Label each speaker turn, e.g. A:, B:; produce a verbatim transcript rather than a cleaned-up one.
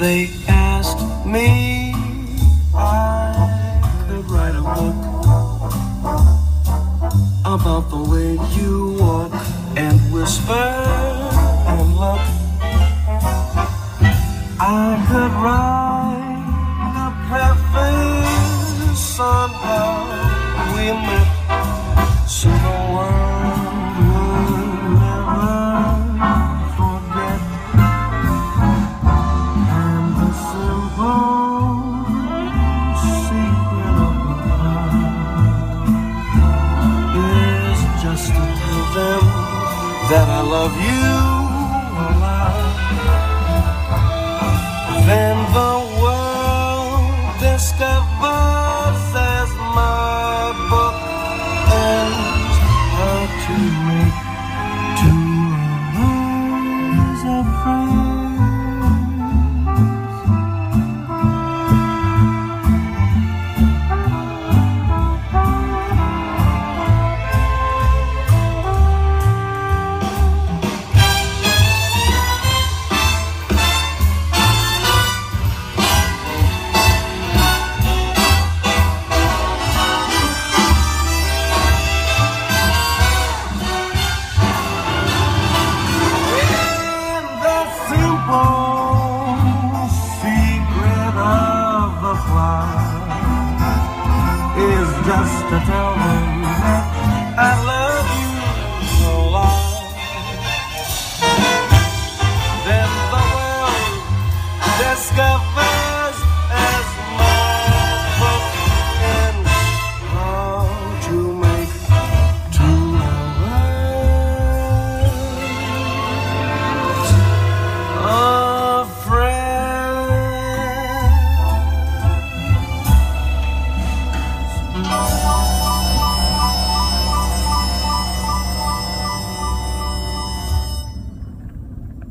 A: they asked me, I could write a book about the way you walk and whisper and look. I could write a preface on how we met, so the world would never forget. And the simple secret of the heart is just to tell them that I love you a lot. Then the world discovers as my book ends how to make two lovers of friends. Secret of the flower is just to tell them